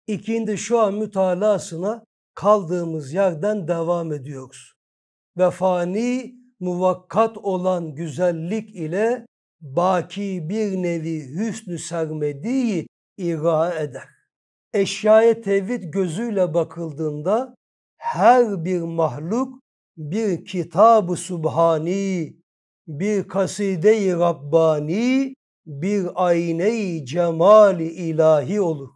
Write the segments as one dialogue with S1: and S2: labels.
S1: İkindi şu an mütalasına kaldığımız yerden devam ediyoruz. Ve fani muvakkat olan güzellik ile baki bir nevi hüsnü sermediği ira eder. Eşyaya tevhid gözüyle bakıldığında her bir mahluk bir kitab-ı subhani, bir kaside-i Rabbani, bir ayne-i cemali ilahi olur.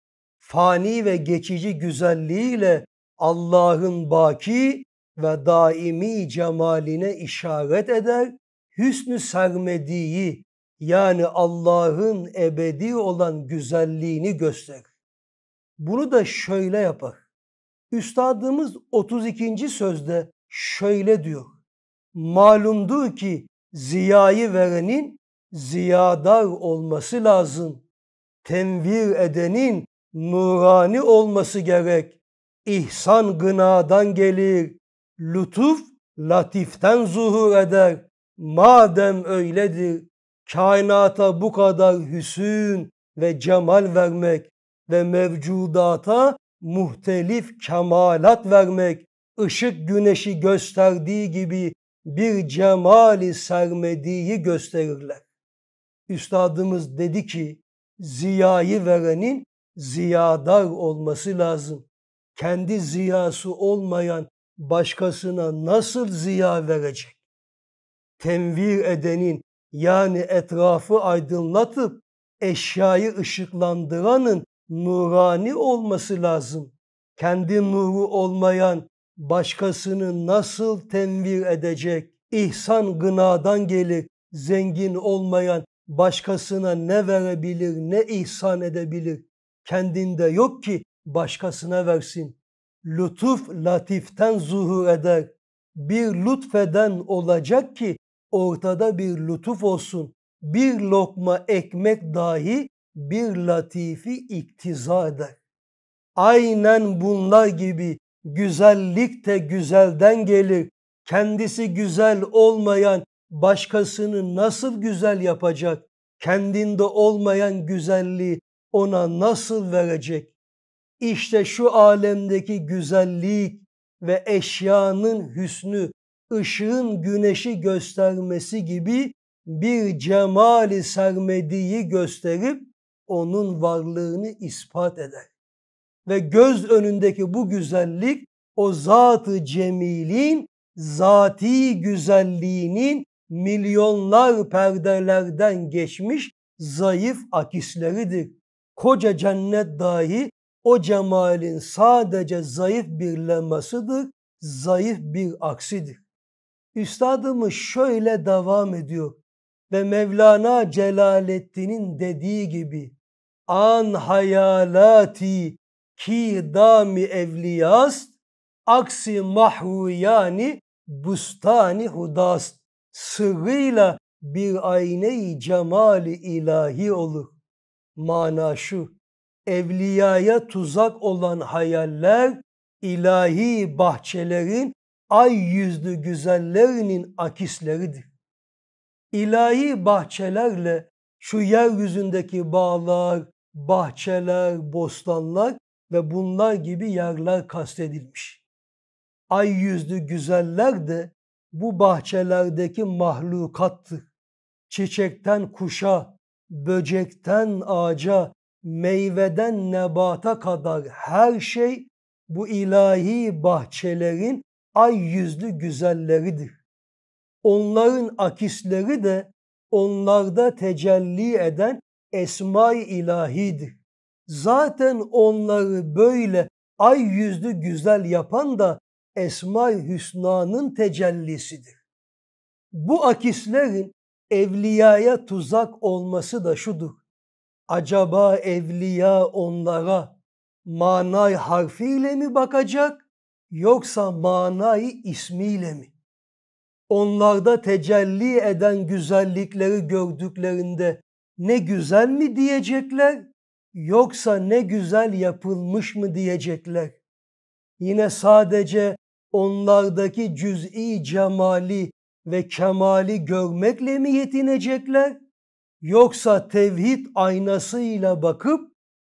S1: Fani ve geçici güzelliğiyle Allah'ın baki ve daimi cemaline işaret eder, hüsnü sermediği yani Allah'ın ebedi olan güzelliğini gösterir. Bunu da şöyle yapar. Üstadımız 32. sözde şöyle diyor. Malumdur ki ziyayı verenin ziyadar olması lazım. Tenvir edenin nurani olması gerek. İhsan gınadan gelir. Lütuf latiften zuhur eder. Madem öyledir, kainata bu kadar hüsn ve cemal vermek ve mevcudata muhtelif kemalat vermek, ışık güneşi gösterdiği gibi bir cemali sermediği gösterirler. Üstadımız dedi ki, ziyayı verenin ziyadar olması lazım. Kendi ziyası olmayan başkasına nasıl ziya verecek? Tenvir edenin yani etrafı aydınlatıp eşyayı ışıklandıranın nurani olması lazım. Kendi nuru olmayan başkasını nasıl tenvir edecek? İhsan gınadan gelir. Zengin olmayan başkasına ne verebilir, ne ihsan edebilir? Kendinde yok ki başkasına versin. Lütuf latiften zuhur eder. Bir lütfeden olacak ki ortada bir lütuf olsun. Bir lokma ekmek dahi bir latifi iktiza eder. Aynen bunlar gibi güzellik de güzelden gelir. Kendisi güzel olmayan başkasını nasıl güzel yapacak? Kendinde olmayan güzelliği ona nasıl verecek? İşte şu alemdeki güzellik ve eşyanın hüsnü, ışığın güneşi göstermesi gibi bir cemali sermediği gösterip onun varlığını ispat eder. Ve göz önündeki bu güzellik o zat-ı cemilin zati güzelliğinin milyonlar perdelerden geçmiş zayıf akisleridir. Koca cennet dahi o cemalin sadece zayıf bir lemasıdır, zayıf bir aksidir. Üstadımız şöyle devam ediyor ve Mevlana Celaleddin'in dediği gibi an hayalati ki dami evliyast aksi mahvu yani bustani hudast sırrıyla bir ayne-i cemali ilahi olur. Mana şu, evliyaya tuzak olan hayaller ilahi bahçelerin ay yüzlü güzellerinin akisleridir. İlahi bahçelerle şu yeryüzündeki bağlar, bahçeler, bostanlar ve bunlar gibi yerler kastedilmiş. Ay yüzlü güzeller de bu bahçelerdeki mahlukattır. Çiçekten kuşa, böcekten ağaca, meyveden nebata kadar her şey bu ilahi bahçelerin ay yüzlü güzelleridir. Onların akisleri de onlarda tecelli eden esma-i ilahidir. Zaten onları böyle ay yüzlü güzel yapan da Esma-i Hüsna'nın tecellisidir. Bu akislerin evliyaya tuzak olması da şudur. Acaba evliya onlara manay harfiyle mi bakacak yoksa manay ismiyle mi? Onlarda tecelli eden güzellikleri gördüklerinde ne güzel mi diyecekler yoksa ne güzel yapılmış mı diyecekler? Yine sadece onlardaki cüz'i cemali ve kemali görmekle mi yetinecekler? Yoksa tevhid aynasıyla bakıp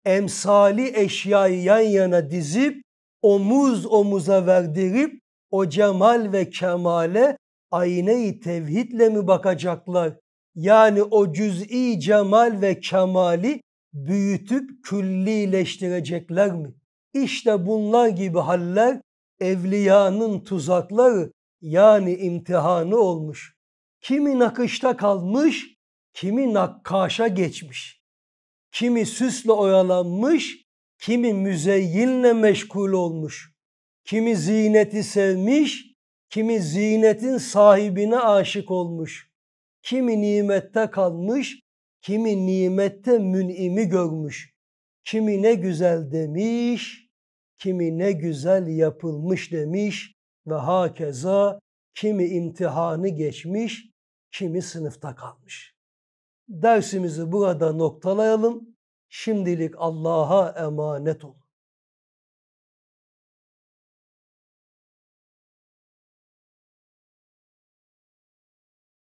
S1: emsali eşyayı yan yana dizip, omuz omuza verdirip, o cemal ve kemale ayne-i tevhidle mi bakacaklar? Yani o cüz'i cemal ve kemali büyütüp küllileştirecekler mi? İşte bunlar gibi haller evliyanın tuzakları, yani imtihanı olmuş. Kimi nakışta kalmış, kimi nakkaşa geçmiş. Kimi süsle oyalanmış, kimi müzeyyinle meşgul olmuş. Kimi zineti sevmiş, kimi zinetin sahibine aşık olmuş. Kimi nimette kalmış, kimi nimette mün'imi görmüş. Kimi ne güzel demiş, kimi ne güzel yapılmış demiş ve hakeza kimi imtihanı geçmiş, kimi sınıfta kalmış. Dersimizi burada noktalayalım. Şimdilik Allah'a emanet olun.